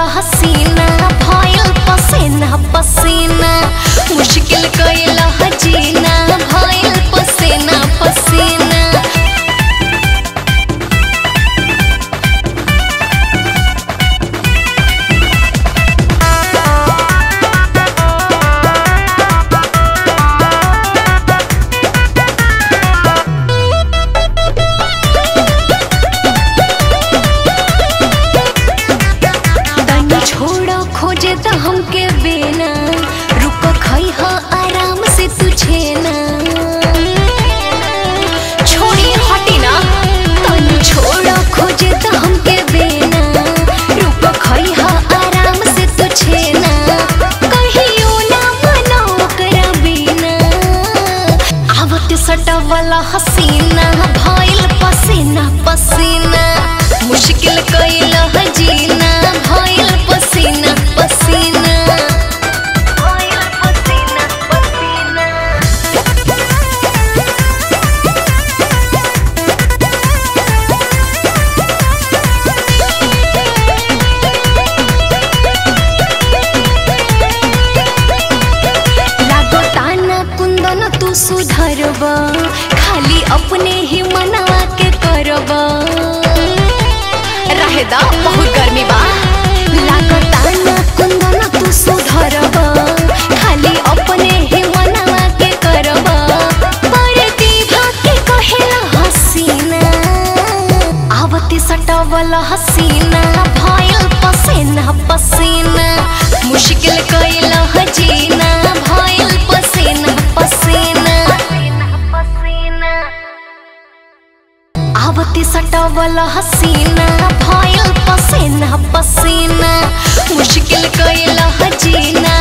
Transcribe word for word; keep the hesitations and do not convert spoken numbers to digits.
हसीना भइल पसीना पसीना मुश्किल कइला जीना भइल पसीना पसीना। खोजे तो हमके बेना रुक खई हा आराम से तुझे ना छोड़ी हटी ना तनी छोड़ा खोजे तो हमके बेना रुक खई हा आराम से तुझे ना कहियो ना मनो करा बिना आवत सटा वाला हसीना भइल पसीना पसीना मुश्किल कइला जीना भइल पसीना पसीना भइल पसीना पसीना। लागो ताना कुंदन तू सुधरबा खाली अपने ही मनवा के करबा रहेदा बहुत गर्मी बा। लागता ना कुंदन तू सुधरबा खाली अपने ही मनवा के करबा प्रतिभा के कहेला हसीना आवती सटावला हसीना भइल पसीना पसीना मुश्किल कइला जीना भइल पसीना पसीना आवती सटावला हसीना भइल पसीना पसीना मुश्किल कइला जीना